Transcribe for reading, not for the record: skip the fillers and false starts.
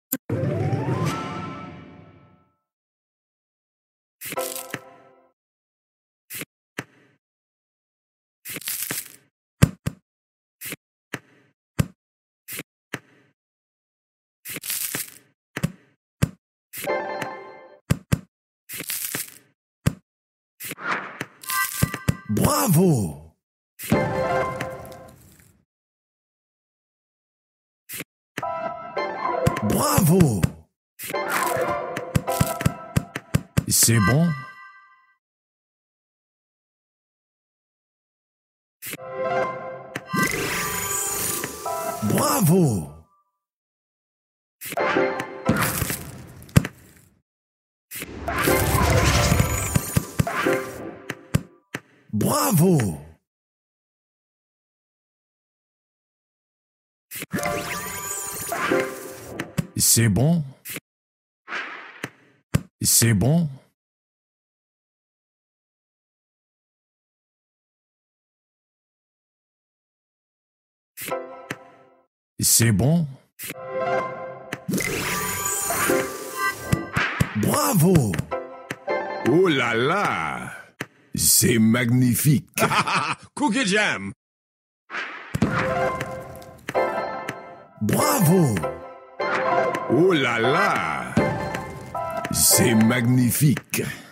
Bravo! Bravo! C'est bon? Bravo! Bravo! C'est bon? C'est bon? C'est bon? Bravo! Oh là là! C'est magnifique! Cookie Jam! Bravo! Oh là là! C'est magnifique!